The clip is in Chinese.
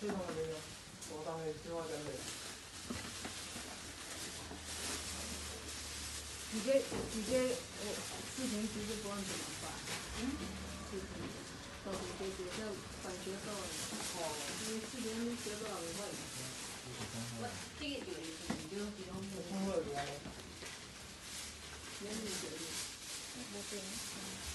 这种的没有，我当然计划在内。 你这我事情其实不用怎么办，事情到时解决这反学到了，因为事情学到了会。我这个就比较我通过了。 原理决定，我对。